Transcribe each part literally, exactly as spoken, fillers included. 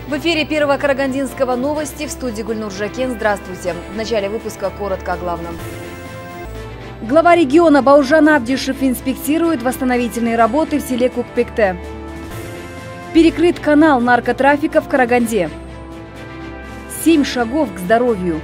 В эфире Первого Карагандинского новости, в студии Гульнур Жакен. Здравствуйте. В начале выпуска коротко о главном. Глава региона Бауржан Абдишев инспектирует восстановительные работы в селе Кукпекте. Перекрыт канал наркотрафика в Караганде. Семь шагов к здоровью.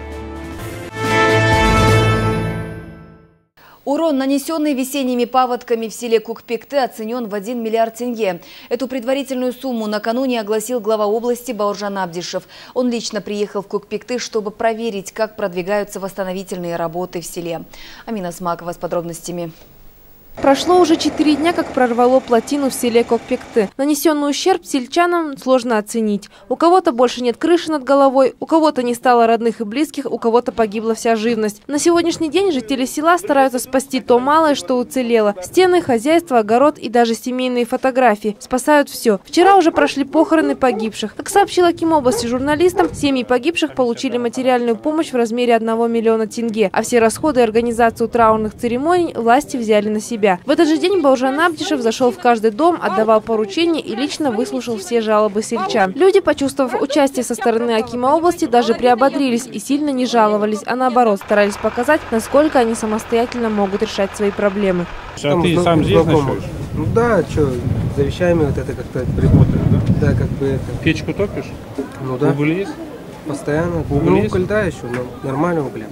Урон, нанесенный весенними паводками в селе Кукпекте, оценен в один миллиард тенге. Эту предварительную сумму накануне огласил глава области Бауржан Абдишев. Он лично приехал в Кукпекте, чтобы проверить, как продвигаются восстановительные работы в селе. Амина Смакова с подробностями. Прошло уже четыре дня, как прорвало плотину в селе Кукпекте. Нанесенный ущерб сельчанам сложно оценить. У кого-то больше нет крыши над головой, у кого-то не стало родных и близких, у кого-то погибла вся живность. На сегодняшний день жители села стараются спасти то малое, что уцелело. Стены, хозяйство, огород и даже семейные фотографии. Спасают все. Вчера уже прошли похороны погибших. Как сообщил аким области журналистам, семьи погибших получили материальную помощь в размере одного миллиона тенге, а все расходы и организацию траурных церемоний власти взяли на себя. В этот же день Бауржан Абдишев зашел в каждый дом, отдавал поручения и лично выслушал все жалобы сельчан. Люди, почувствовав участие со стороны акима области, даже приободрились и сильно не жаловались, а наоборот старались показать, насколько они самостоятельно могут решать свои проблемы. А ты сам здесь ночуешь? Ну да, что, за вещами вот это как-то работает, да? Да, как бы это. Печку топишь? Ну да. Уголь есть? Постоянно. Уголь ну, есть? уголь, да, еще, но нормально уголь.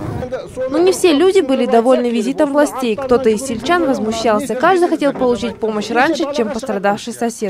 Но не все люди были довольны визитом властей. Кто-то из сельчан возмущался. Каждый хотел получить помощь раньше, чем пострадавший сосед.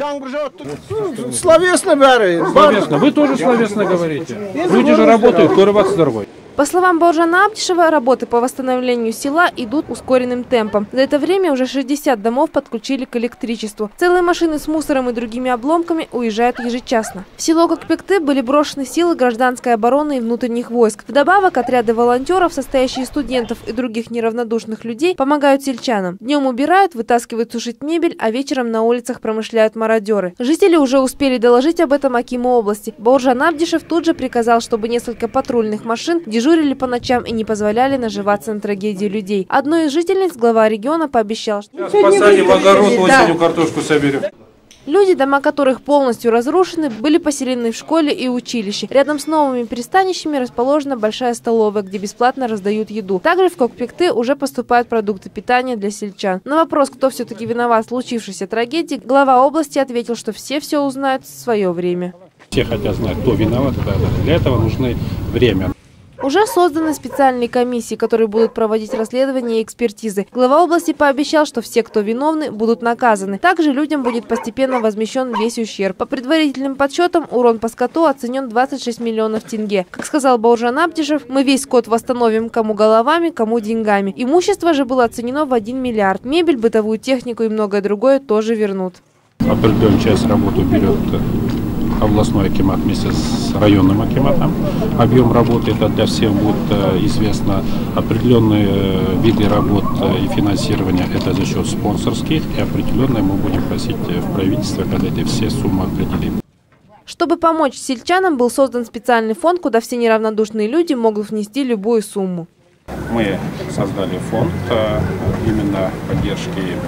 Словесно, бары. Словесно. Вы тоже словесно говорите. Люди же работают, кто здоровый. По словам Бауржана Абдишева, работы по восстановлению села идут ускоренным темпом. За это время уже шестьдесят домов подключили к электричеству. Целые машины с мусором и другими обломками уезжают ежечасно. В село Кукпекте были брошены силы гражданской обороны и внутренних войск. Вдобавок, отряды волонтеров, состоящие из студентов и других неравнодушных людей, помогают сельчанам. Днем убирают, вытаскивают сушить мебель, а вечером на улицах промышляют мародеры. Жители уже успели доложить об этом акиму области. Бауржан Абдишев тут же приказал, чтобы несколько патрульных машин дежурили Дежурили по ночам и не позволяли наживаться на трагедии людей. Одной из жительниц глава региона пообещал, что посадим огород, осенью картошку соберем. Люди, дома которых полностью разрушены, были поселены в школе и училище. Рядом с новыми пристанищами расположена большая столовая, где бесплатно раздают еду. Также в Кукпекте уже поступают продукты питания для сельчан. На вопрос, кто все-таки виноват в случившейся трагедии, глава области ответил, что все все узнают в свое время. Все хотят знать, кто виноват. Для этого нужно время. Уже созданы специальные комиссии, которые будут проводить расследования и экспертизы. Глава области пообещал, что все, кто виновны, будут наказаны. Также людям будет постепенно возмещен весь ущерб. По предварительным подсчетам, урон по скоту оценен двадцать шесть миллионов тенге. Как сказал Бауржан Абдишев, мы весь скот восстановим кому головами, кому деньгами. Имущество же было оценено в один миллиард. Мебель, бытовую технику и многое другое тоже вернут. Определенную часть работы берет областной акимат вместе с районным акиматом. Объем работы это для всех будет известно. Определенные виды работ и финансирования это за счет спонсорских. И определенные мы будем просить в правительстве, когда эти все суммы определим. Чтобы помочь сельчанам, был создан специальный фонд, куда все неравнодушные люди могут внести любую сумму. Мы создали фонд именно поддержки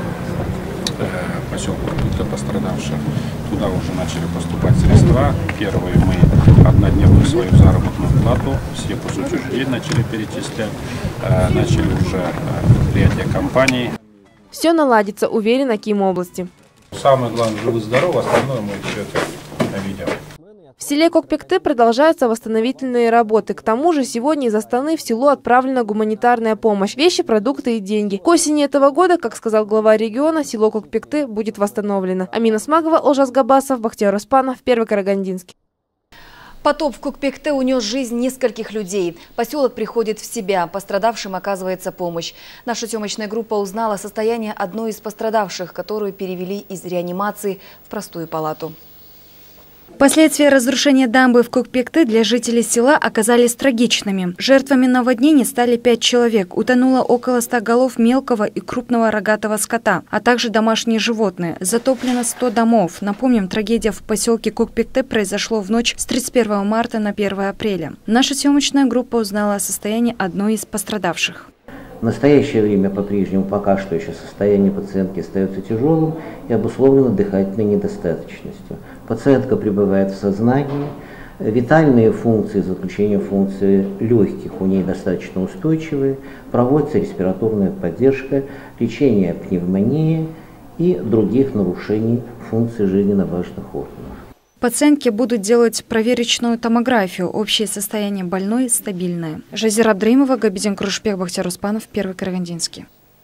поселка для пострадавших. Туда уже начали поступать средства. Первые мы однодневную свою заработную плату все госучреждения начали перечислять. Начали уже предприятия компании. Все наладится, уверен аким области. Самое главное, живы-здоровы, остальное мы все это видим. В селе Кукпекте продолжаются восстановительные работы. К тому же сегодня из Астаны в село отправлена гуманитарная помощь, вещи, продукты и деньги. К осени этого года, как сказал глава региона, село Кукпекте будет восстановлено. Амина Смакова, Олжас Габасов, Бахтияр Оспанов, Первый Карагандинский. Потоп в Кукпекте унес жизнь нескольких людей. Поселок приходит в себя. Пострадавшим оказывается помощь. Наша съемочная группа узнала состояние одной из пострадавших, которую перевели из реанимации в простую палату. Последствия разрушения дамбы в Кукпекте для жителей села оказались трагичными. Жертвами наводнений стали пять человек. Утонуло около ста голов мелкого и крупного рогатого скота, а также домашние животные. Затоплено сто домов. Напомним, трагедия в поселке Кукпекте произошло в ночь с тридцать первого марта на первое апреля. Наша съемочная группа узнала о состоянии одной из пострадавших. В настоящее время по-прежнему пока что еще состояние пациентки остается тяжелым и обусловлено дыхательной недостаточностью. Пациентка пребывает в сознании, витальные функции, за исключением функции легких, у ней достаточно устойчивые, проводится респираторная поддержка, лечение пневмонии и других нарушений функций жизненно важных органов. Пациентке будут делать проверочную томографию. Общее состояние больной стабильное. Жазира Абдраимова, Габидин Крушбек, Бахтияр Успанов, Первый Карагандинский.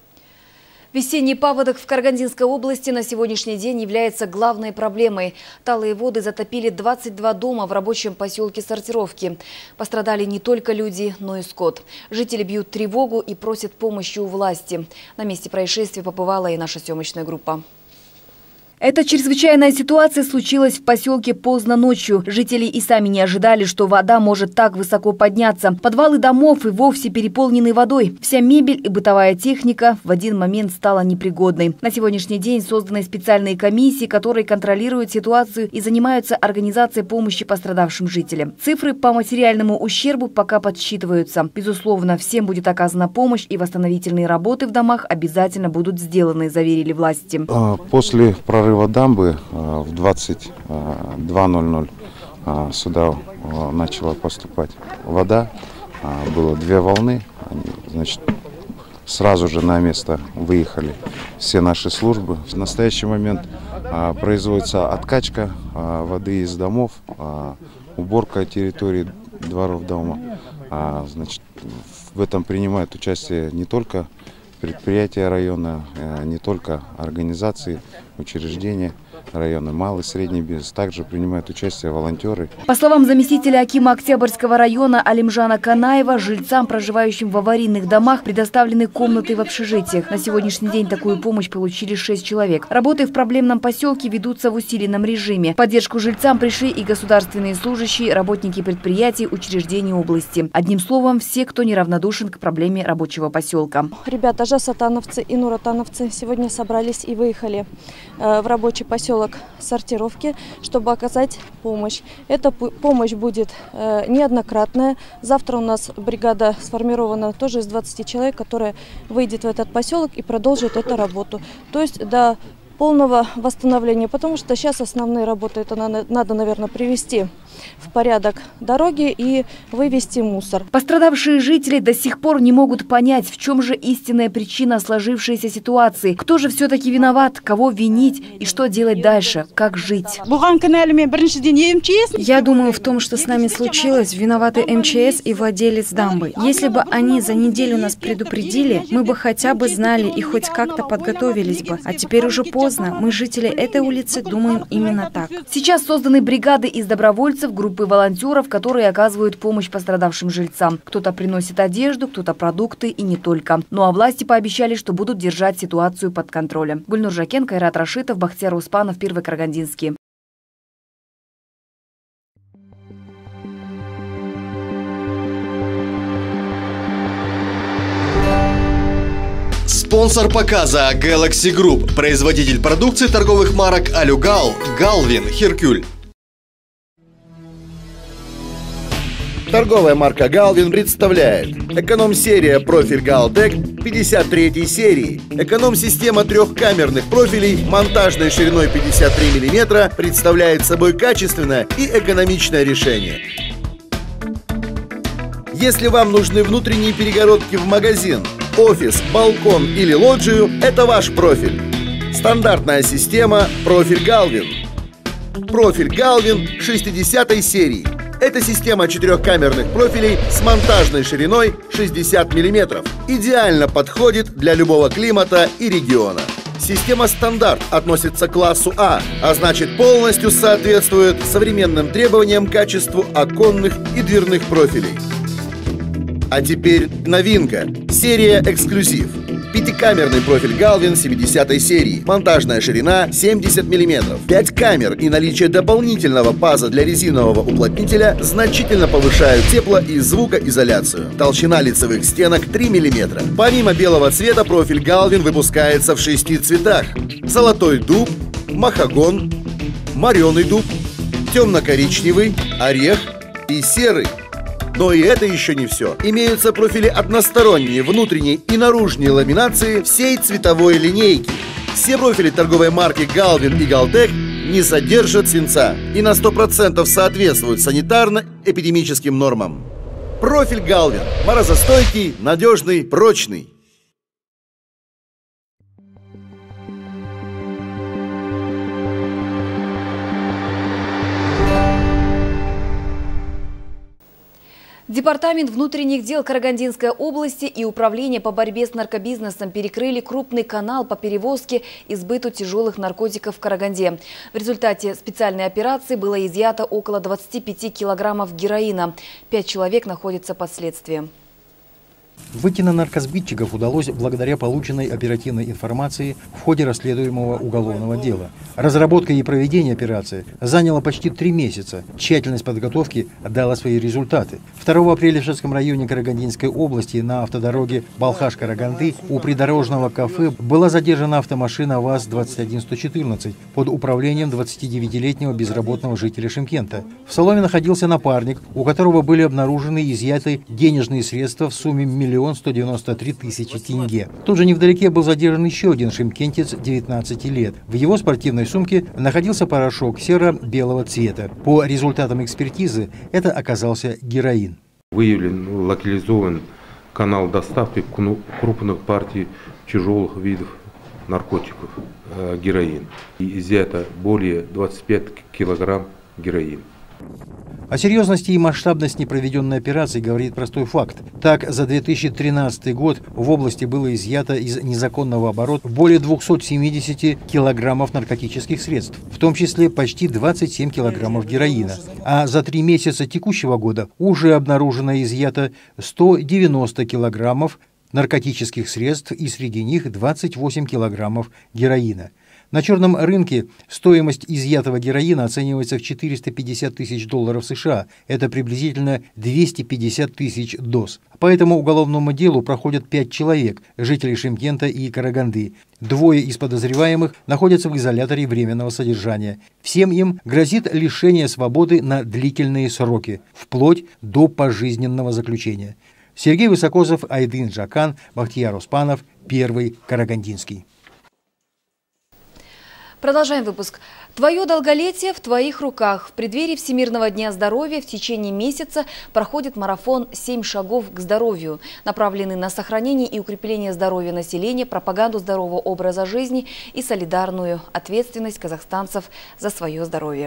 Весенний паводок в Карагандинской области на сегодняшний день является главной проблемой. Талые воды затопили двадцать два дома в рабочем поселке Сортировки. Пострадали не только люди, но и скот. Жители бьют тревогу и просят помощи у власти. На месте происшествия побывала и наша съемочная группа. Эта чрезвычайная ситуация случилась в поселке поздно ночью. Жители и сами не ожидали, что вода может так высоко подняться. Подвалы домов и вовсе переполнены водой. Вся мебель и бытовая техника в один момент стала непригодной. На сегодняшний день созданы специальные комиссии, которые контролируют ситуацию и занимаются организацией помощи пострадавшим жителям. Цифры по материальному ущербу пока подсчитываются. Безусловно, всем будет оказана помощь, и восстановительные работы в домах обязательно будут сделаны, заверили власти. После прорыва дамбы в двадцать два ноль ноль сюда начала поступать вода. Было две волны. Они, значит, сразу же на место выехали все наши службы. В настоящий момент производится откачка воды из домов, уборка территории дворов дома. Значит, в этом принимают участие не только предприятия района, не только организации, учреждения района, малый, средний бизнес. Также принимают участие волонтеры. По словам заместителя акима Октябрьского района Алимжана Канаева, жильцам, проживающим в аварийных домах, предоставлены комнаты в общежитиях. На сегодняшний день такую помощь получили шесть человек. Работы в проблемном поселке ведутся в усиленном режиме. В поддержку жильцам пришли и государственные служащие, работники предприятий, учреждений области. Одним словом, все, кто неравнодушен к проблеме рабочего поселка. Ребята, жасатановцы и нуратановцы сегодня собрались и выехали в рабочий поселок Сортировки, чтобы оказать помощь. Эта помощь будет неоднократная. Завтра у нас бригада сформирована тоже из двадцати человек, которая выйдет в этот поселок и продолжит эту работу. То есть до полного восстановления, потому что сейчас основные работы это надо, надо, наверное, привести в порядок дороги и вывести мусор. Пострадавшие жители до сих пор не могут понять, в чем же истинная причина сложившейся ситуации. Кто же все-таки виноват, кого винить и что делать дальше, как жить. Я думаю, в том, что с нами случилось, виноваты эм че эс и владелец дамбы. Если бы они за неделю нас предупредили, мы бы хотя бы знали и хоть как-то подготовились бы. А теперь уже поздно. Мы, жители этой улицы, думаем именно так. Сейчас созданы бригады из добровольцев, группы волонтеров, которые оказывают помощь пострадавшим жильцам. Кто-то приносит одежду, кто-то продукты и не только. Ну а власти пообещали, что будут держать ситуацию под контролем. Гульнур Жакен, Кайрат Рашитов, Бахтияр Успанов, Первый Карагандинский. Спонсор показа Galaxy Group, производитель продукции торговых марок Алюгал, Галвин, Херкюль. Торговая марка Галвин представляет эконом-серия профиль Галтек пятьдесят третьей серии. Эконом-система трехкамерных профилей монтажной шириной пятьдесят три миллиметра представляет собой качественное и экономичное решение. Если вам нужны внутренние перегородки в магазин, офис, балкон или лоджию, это ваш профиль. Стандартная система профиль Галвин. Профиль Галвин шестидесятой серии. Это система четырехкамерных профилей с монтажной шириной шестьдесят миллиметров. Идеально подходит для любого климата и региона. Система стандарт относится к классу А, а значит полностью соответствует современным требованиям к качеству оконных и дверных профилей. А теперь новинка. Серия эксклюзив. Пятикамерный профиль Галвин семидесятой серии. Монтажная ширина семьдесят миллиметров. пять камер и наличие дополнительного паза для резинового уплотнителя значительно повышают тепло- и звукоизоляцию. Толщина лицевых стенок три миллиметра. Помимо белого цвета, профиль Галвин выпускается в шести цветах. Золотой дуб, махагон, мореный дуб, темно-коричневый, орех и серый. Но и это еще не все. Имеются профили односторонние, внутренние и наружные ламинации всей цветовой линейки. Все профили торговой марки Галвин и Галтек не содержат свинца и на сто процентов соответствуют санитарно-эпидемическим нормам. Профиль Галвин. Морозостойкий, надежный, прочный. Департамент внутренних дел Карагандинской области и Управление по борьбе с наркобизнесом перекрыли крупный канал по перевозке и сбыту тяжелых наркотиков в Караганде. В результате специальной операции было изъято около двадцати пяти килограммов героина. Пять человек находятся под следствием. Выйти на наркосбитчиков удалось благодаря полученной оперативной информации в ходе расследуемого уголовного дела. Разработка и проведение операции заняло почти три месяца. Тщательность подготовки дала свои результаты. второго апреля в Шацком районе Карагандинской области на автодороге Балхаш-Караганды у придорожного кафе была задержана автомашина ВАЗ двадцать один сто четырнадцать под управлением двадцатидевятилетнего безработного жителя Шымкента. В салоне находился напарник, у которого были обнаружены и изъяты денежные средства в сумме миллион сто девяносто три тысячи тенге. Тут же невдалеке был задержан еще один шымкентец девятнадцати лет. В его спортивной сумке находился порошок серо-белого цвета. По результатам экспертизы это оказался героин. Выявлен, локализован канал доставки крупных партий тяжелых видов наркотиков, э, героин. И изъято более двадцати пяти килограмм героина. О серьезности и масштабности проведенной операции говорит простой факт. Так, за две тысячи тринадцатый год в области было изъято из незаконного оборота более двухсот семидесяти килограммов наркотических средств, в том числе почти двадцать семь килограммов героина. А за три месяца текущего года уже обнаружено и изъято сто девяносто килограммов наркотических средств, и среди них двадцать восемь килограммов героина. На черном рынке стоимость изъятого героина оценивается в четыреста пятьдесят тысяч долларов США. Это приблизительно двести пятьдесят тысяч доз. По этому уголовному делу проходят пять человек, жителей Шымкента и Караганды. Двое из подозреваемых находятся в изоляторе временного содержания. Всем им грозит лишение свободы на длительные сроки, вплоть до пожизненного заключения. Сергей Высокозов, Айдын Жакан, Бахтияр Оспанов, Первый Карагандинский. Продолжаем выпуск. Твое долголетие в твоих руках. В преддверии Всемирного дня здоровья в течение месяца проходит марафон «Семь шагов к здоровью», направленный на сохранение и укрепление здоровья населения, пропаганду здорового образа жизни и солидарную ответственность казахстанцев за свое здоровье.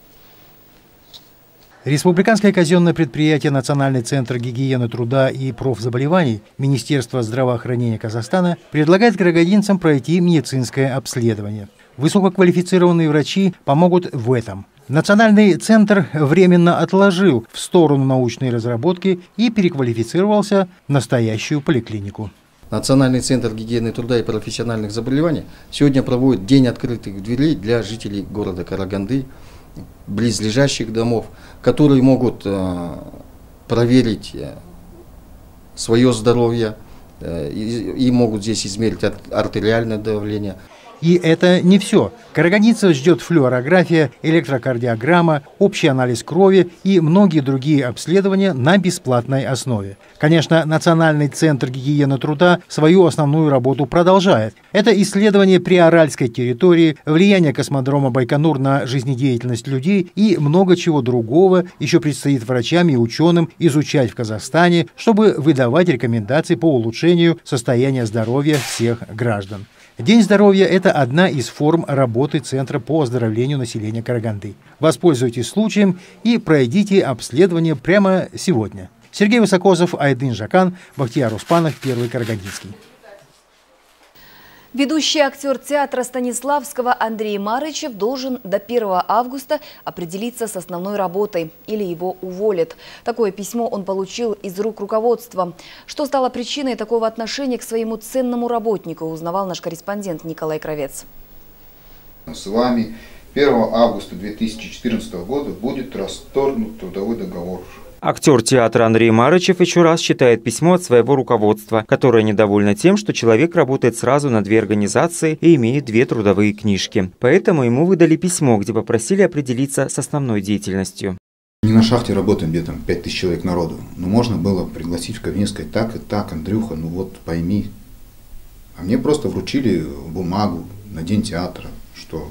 Республиканское казенное предприятие «Национальный центр гигиены труда и профзаболеваний» Министерства здравоохранения Казахстана предлагает карагандинцам пройти медицинское обследование. Высококвалифицированные врачи помогут в этом. Национальный центр временно отложил в сторону научной разработки и переквалифицировался в настоящую поликлинику. Национальный центр гигиены труда и профессиональных заболеваний сегодня проводит день открытых дверей для жителей города Караганды, близлежащих домов, которые могут э, проверить э, свое здоровье э, и, и могут здесь измерить артериальное давление. И это не все. Карагандинцев ждет флюорография, электрокардиограмма, общий анализ крови и многие другие обследования на бесплатной основе. Конечно, Национальный центр гигиены труда свою основную работу продолжает. Это исследование приоральской территории, влияние космодрома Байконур на жизнедеятельность людей и много чего другого еще предстоит врачам и ученым изучать в Казахстане, чтобы выдавать рекомендации по улучшению состояния здоровья всех граждан. День здоровья – это одна из форм работы Центра по оздоровлению населения Караганды. Воспользуйтесь случаем и пройдите обследование прямо сегодня. Сергей Высокозов, Айдын Жакан, Бахтияр Оспанов, Первый Карагандинский. Ведущий актер театра Станиславского Андрей Марычев должен до первого августа определиться с основной работой или его уволят. Такое письмо он получил из рук руководства. Что стало причиной такого отношения к своему ценному работнику, узнавал наш корреспондент Николай Кравец. С вами первого августа две тысячи четырнадцатого года будет расторгнут трудовой договор. Актер театра Андрей Марычев еще раз читает письмо от своего руководства, которое недовольно тем, что человек работает сразу на две организации и имеет две трудовые книжки. Поэтому ему выдали письмо, где попросили определиться с основной деятельностью. Не на шахте работаем, где там пять тысяч человек народу. Но можно было пригласить в кабинет, сказать, так и так, Андрюха, ну вот пойми. А мне просто вручили бумагу на день театра, что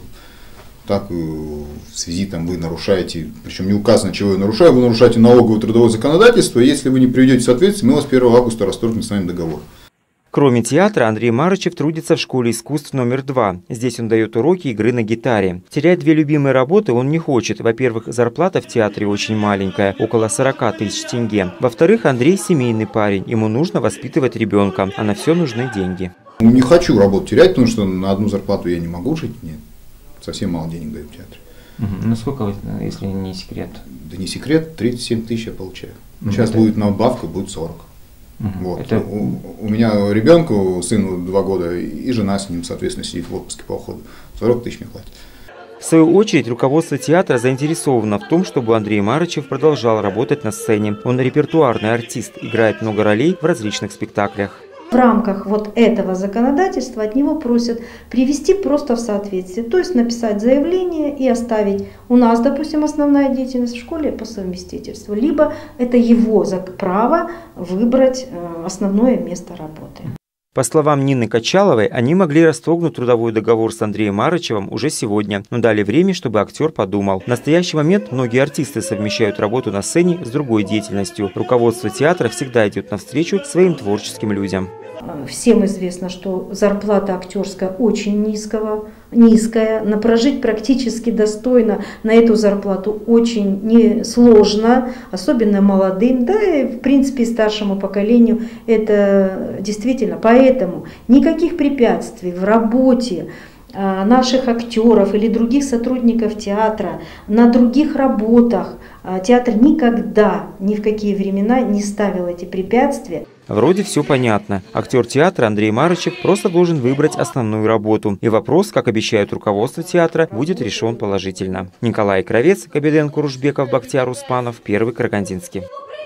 так в связи там вы нарушаете, причем не указано, чего я нарушаю, вы нарушаете налоговое трудовое законодательство, и если вы не приведете в соответствие, мы вас первого августа расторгнем с вами договор. Кроме театра, Андрей Марычев трудится в школе искусств номер два. Здесь он дает уроки игры на гитаре. Терять две любимые работы он не хочет. Во-первых, зарплата в театре очень маленькая, около сорока тысяч тенге. Во-вторых, Андрей семейный парень, ему нужно воспитывать ребенка, а на все нужны деньги. Не хочу работу терять, потому что на одну зарплату я не могу жить, нет. Совсем мало денег дают в театре. Угу. Ну сколько, если не секрет? Да не секрет, тридцать семь тысяч я получаю. Сейчас это... будет надбавка, будет сорок. Угу. Вот. Это... У, у меня ребенку, сыну два года, и жена с ним, соответственно, сидит в отпуске по уходу. сорок тысяч мне хватит. В свою очередь, руководство театра заинтересовано в том, чтобы Андрей Марычев продолжал работать на сцене. Он репертуарный артист, играет много ролей в различных спектаклях. В рамках вот этого законодательства от него просят привести просто в соответствие, то есть написать заявление и оставить у нас, допустим, основная деятельность в школе по совместительству, либо это его право выбрать основное место работы. По словам Нины Качаловой, они могли расторгнуть трудовой договор с Андреем Марычевым уже сегодня, но дали время, чтобы актер подумал. В настоящий момент многие артисты совмещают работу на сцене с другой деятельностью. Руководство театра всегда идет навстречу своим творческим людям. Всем известно, что зарплата актерская очень низкого, низкая. На прожить практически достойно на эту зарплату очень несложно, особенно молодым, да и в принципе старшему поколению. Это действительно поэтому никаких препятствий в работе наших актеров или других сотрудников театра, на других работах театр никогда, ни в какие времена не ставил эти препятствия. Вроде все понятно. Актер театра Андрей Марычев просто должен выбрать основную работу. И вопрос, как обещают руководство театра, будет решен положительно. Николай Кравец, Кабиден Курушбеков, Бахтияр Успанов, Первый Карагандинский.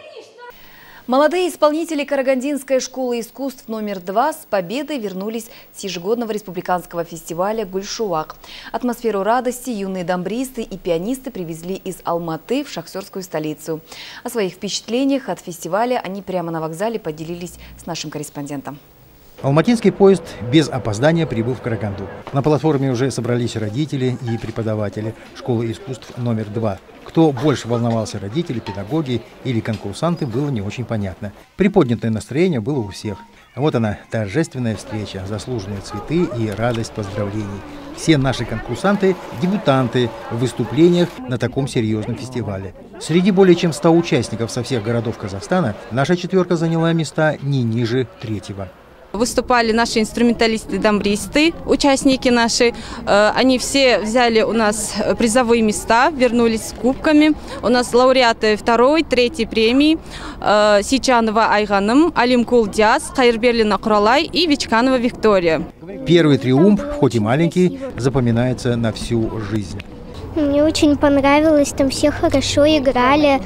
Молодые исполнители Карагандинской школы искусств номер два с победой вернулись с ежегодного республиканского фестиваля «Гульшуак». Атмосферу радости юные дамбристы и пианисты привезли из Алматы в шахтерскую столицу. О своих впечатлениях от фестиваля они прямо на вокзале поделились с нашим корреспондентом. Алматинский поезд без опоздания прибыл в Караганду. На платформе уже собрались родители и преподаватели школы искусств номер два. Кто больше волновался, родители, педагоги или конкурсанты, было не очень понятно. Приподнятое настроение было у всех. Вот она, торжественная встреча, заслуженные цветы и радость поздравлений. Все наши конкурсанты – дебютанты в выступлениях на таком серьезном фестивале. Среди более чем ста участников со всех городов Казахстана наша четверка заняла места не ниже третьего. Выступали наши инструменталисты-дамбристы, участники наши. Они все взяли у нас призовые места, вернулись с кубками. У нас лауреаты второй, третьей премии. Сичанова Айганым, Алимкул Диас, Хайрберлина Куралай и Вичканова Виктория. Первый триумф, хоть и маленький, запоминается на всю жизнь. Мне очень понравилось, там все хорошо играли,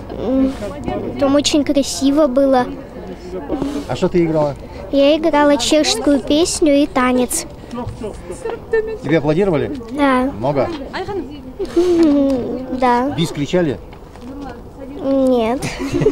там очень красиво было. А что ты играла? Я играла чешскую песню и танец. Тебе аплодировали? Да. Много? Да. Бис кричали? Нет.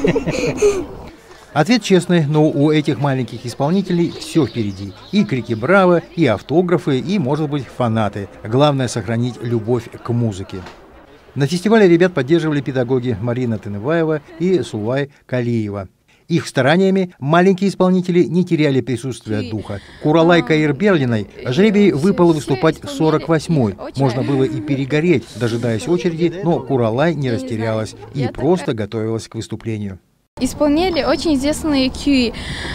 Ответ честный, но у этих маленьких исполнителей все впереди. И крики «Браво!», и автографы, и, может быть, фанаты. Главное – сохранить любовь к музыке. На фестивале ребят поддерживали педагоги Марина Тынываева и Сулай Калиева. Их стараниями маленькие исполнители не теряли присутствие духа. Куралай Каирберлиной жребий выпало выступать сорок восьмой. Можно было и перегореть, дожидаясь очереди, но Куралай не растерялась и просто готовилась к выступлению. Исполняли очень известные кюи.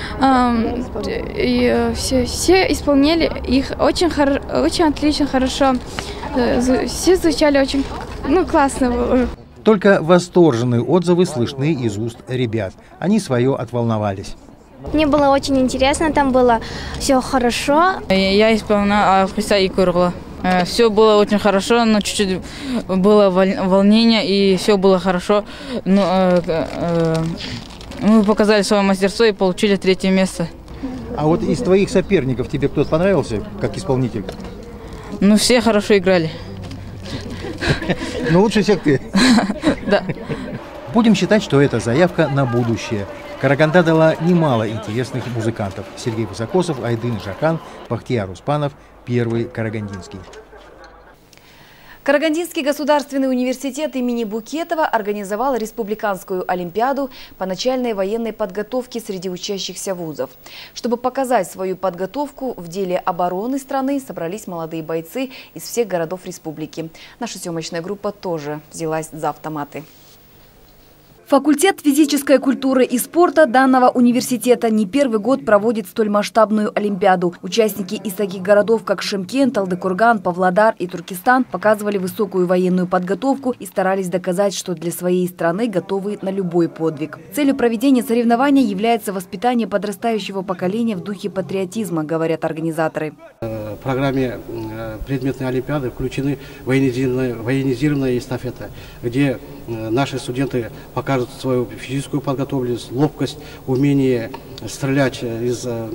И все, все исполняли их очень, очень отлично, хорошо. Все звучали очень ну, классно. Только восторженные отзывы слышны из уст ребят. Они свое отволновались. Мне было очень интересно, там было все хорошо. Я исполняла Христа и Кургла. Все было очень хорошо, но чуть-чуть было волнение, и все было хорошо. Но, мы показали свое мастерство и получили третье место. А вот из твоих соперников тебе кто-то понравился, как исполнитель? Ну, все хорошо играли. Но лучше всех ты. Да. Будем считать, что это заявка на будущее. Караганда дала немало интересных музыкантов. Сергей Высокосов, Айдын Жакан, Бахтияр Успанов, Первый Карагандинский. Карагандинский государственный университет имени Букетова организовал республиканскую олимпиаду по начальной военной подготовке среди учащихся вузов. Чтобы показать свою подготовку в деле обороны страны, собрались молодые бойцы из всех городов республики. Наша съемочная группа тоже взялась за автоматы. Факультет физической культуры и спорта данного университета не первый год проводит столь масштабную олимпиаду. Участники из таких городов, как Шымкент, Талдыкурган, Павлодар и Туркестан, показывали высокую военную подготовку и старались доказать, что для своей страны готовы на любой подвиг. Целью проведения соревнований является воспитание подрастающего поколения в духе патриотизма, говорят организаторы. В программе предметной олимпиады включены военизированная, военизированная эстафета, где наши студенты покажут свою физическую подготовленность, ловкость, умение стрелять из э,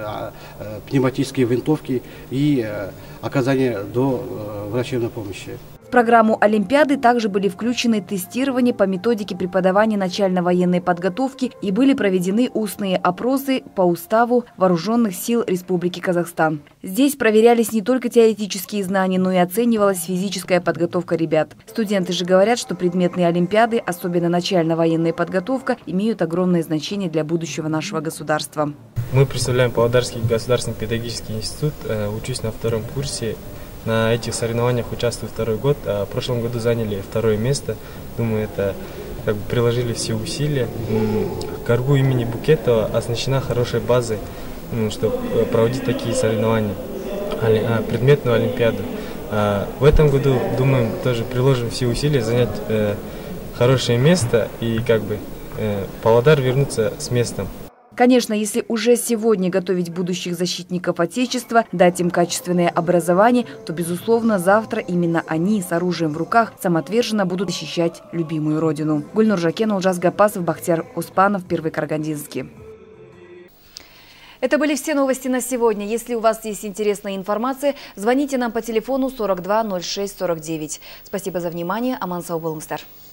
э, пневматической винтовки и э, оказание до э, врачебной помощи. В программу Олимпиады также были включены тестирования по методике преподавания начально-военной подготовки и были проведены устные опросы по уставу Вооруженных сил Республики Казахстан. Здесь проверялись не только теоретические знания, но и оценивалась физическая подготовка ребят. Студенты же говорят, что предметные Олимпиады, особенно начально-военная подготовка, имеют огромное значение для будущего нашего государства. Мы представляем Павлодарский государственный педагогический институт. Учусь на втором курсе. На этих соревнованиях участвую второй год, а в прошлом году заняли второе место. Думаю, это как бы приложили все усилия. Каргу имени Букетова оснащена хорошей базой, чтобы проводить такие соревнования, предметную олимпиаду. В этом году, думаем, тоже приложим все усилия занять хорошее место и как бы Павлодар вернуться с местом. Конечно, если уже сегодня готовить будущих защитников Отечества, дать им качественное образование, то, безусловно, завтра именно они с оружием в руках самоотверженно будут защищать любимую родину. Гульнур Жакен, Улжас Гапасов, Бахтияр Успанов, Первый Карагандинский. Это были все новости на сегодня. Если у вас есть интересная информация, звоните нам по телефону сорок два ноль шесть сорок девять. Спасибо за внимание. Аман сау болыңыздар.